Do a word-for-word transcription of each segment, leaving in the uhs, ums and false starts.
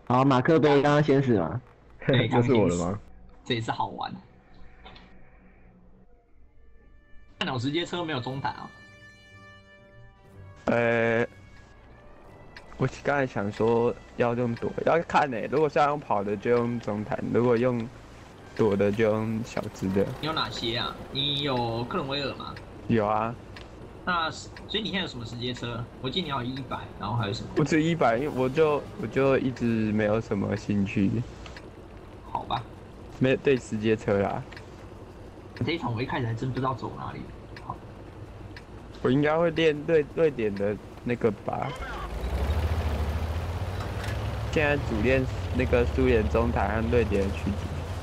好，马克杯刚刚先死嘛？ 对， 这是我的吗？ 这也是好玩。电脑直接车没有中弹啊？ 呃，我刚才想说要用躲，要看呢、欸。如果是要用跑的就用中弹，如果用躲的就用小只的。 你有哪些啊？你有克伦威尔吗？ 有啊， 那所以你现在有什么直接车？我记得你好像一百，然后还有什么？ 不止一百，因为我就我就一直没有什么兴趣， 好吧， 没有对直接车啦。 这一场我一开始还真不知道走哪里。好， 我应该会练瑞瑞典的那个吧。现在主练那个苏联中台和瑞典的驱逐。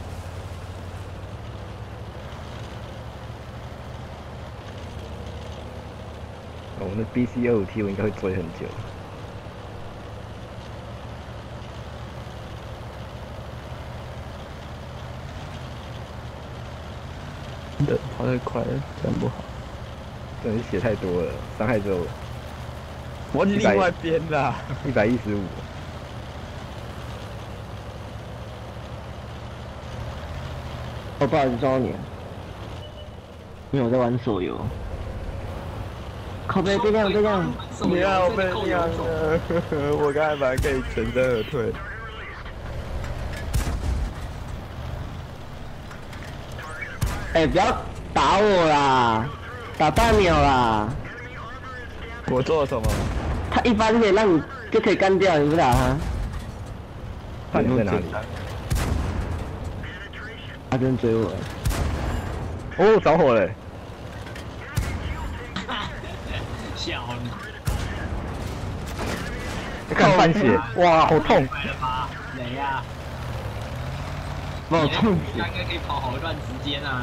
哦，那 B C 二五 T 我应该会追很久。 真的跑太快了，这样不好。 真的是血太多了，伤害只有我另外边啦， 一百一十五。 哦，不好意思撞到你了，因为我在玩手游。靠背被亮被亮， 你看我被亮了，我刚才本来可以全身而退。 哎、不要打我啦，打半秒啦。 我做了什么？ 他一发就可以让你就可以干掉，你不打他？ 看你在哪里？ 他真追我了。 哦，着火了！ 笑你！ 看半血，哇，好痛！ 买了吧？雷呀！ 把我痛死！ 应该可以跑好一段时间啊。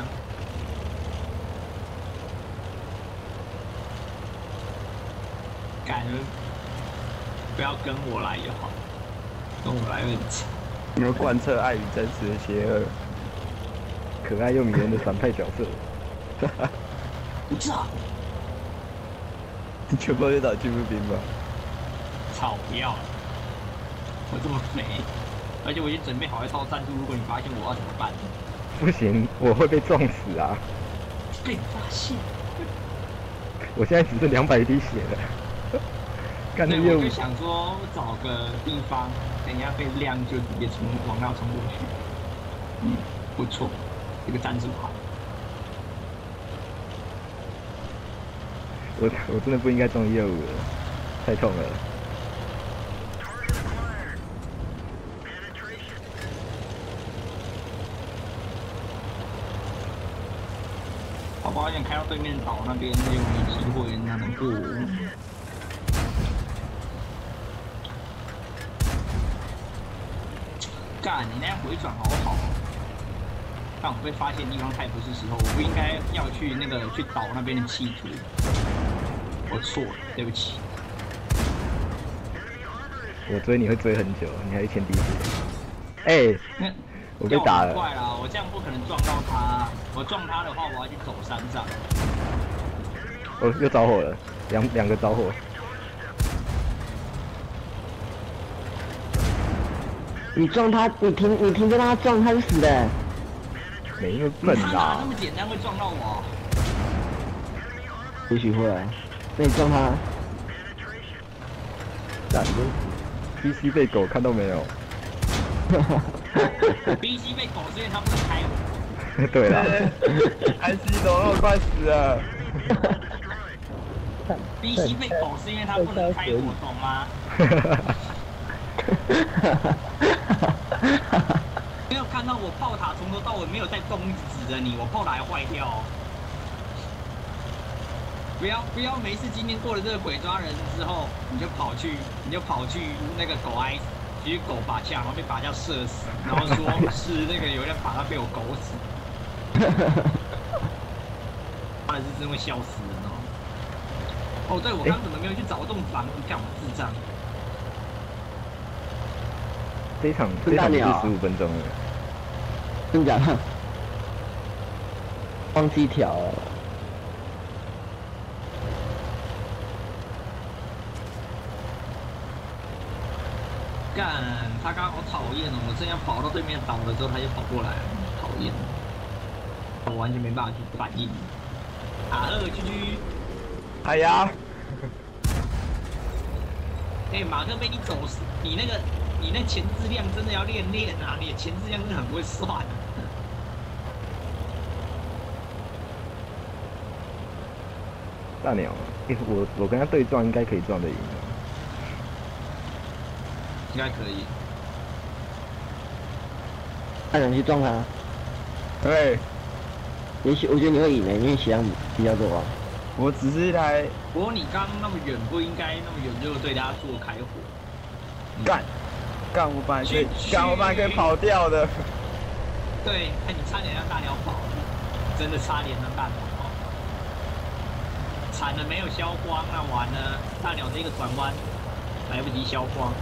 感觉不要跟我来就好，跟我来有点吵。 你们贯彻爱与真实的邪恶， 可爱又迷人的反派角色。 不知道， 你全部去打巨步兵吧。 操，不要了！我这么肥，而且我已经准备好一套战术，如果你发现我要怎么办？ 不行，我会被撞死啊！ 被发现。 我现在只剩两百滴血了。干对， 这业务我就想说找个地方，等一下被亮就直接冲往那冲过去。嗯，不错，这个战术好。 我我真的不应该中业务了，太痛了。 好不好？想开到对面岛那边就有机会那能过。干，你那样回转好好。但我被发现地方太不是时候，我不应该要去那个去岛那边的企图。我错了，对不起。 我追你会追很久，你还一千滴血。哎、 那我被打了。 怪啦，我这样不可能撞到他。我撞他的话，我要去走山上。 哦，又着火了，两两个着火。 你撞他，你停你停着让他撞，他就死的。 没那么笨他哪啦那。么简单会撞到我？ 也许会，那你撞他。 干，P C 被狗看到没有？ B C 被狗是因为他不能开我。 对啦， 安西怎么那么快死了？ B C 被狗是因为他不能开我，懂吗？没有看到我炮塔从头到尾没有在动，一直指着你，我炮塔还坏掉哦。不要不要，没事，今天过了这个鬼抓人之后，你就跑去你就跑去那个狗挨，去狗拔架，然后被拔架射死，然后说是那个有人把他被我狗死。妈的，是真会笑死人哦！哦，对，我刚怎么没有去找洞房？你看我智障。 这一场这一场是十五分钟了。 真假的？忘记调了。 干，他刚刚好讨厌哦！我正要跑到对面岛的时候，他就跑过来了，讨厌！我完全没办法去反应。啊二居居， 哎呀， 哎、欸，马克被你走死，你那个你那前置量真的要练练啊！你的前置量真的很不会算、啊。 大鸟，欸、我我跟他对撞应该可以撞得赢的。 应该可以。 他想去撞他， 对， 也许我觉得你会赢的，因为血量比较多啊。 我只是一台不过你刚刚那么远，不应该那么远就对他做开火。 干干，我本来可以去干，我本来可以跑掉的。 对，哎，你差点让大鸟跑了，真的差点让大鸟跑了。惨了，没有消光，那完了，大鸟这个转弯来不及消光。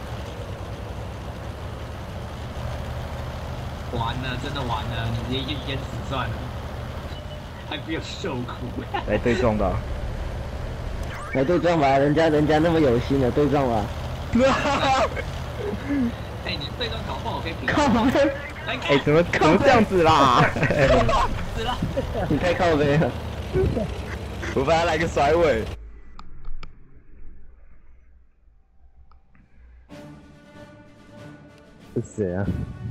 完了，真的完了，你直接去淹死算了，还不要受苦。 来对撞吧， 来对撞吧，人家人家那么有心的对撞吧。 哎、欸，你对撞搞不好可以平。 靠背， 来看。 哎、欸，怎么怎么这样子啦？ 死了！ 你太靠背了。 我把他来个甩尾。 是谁啊？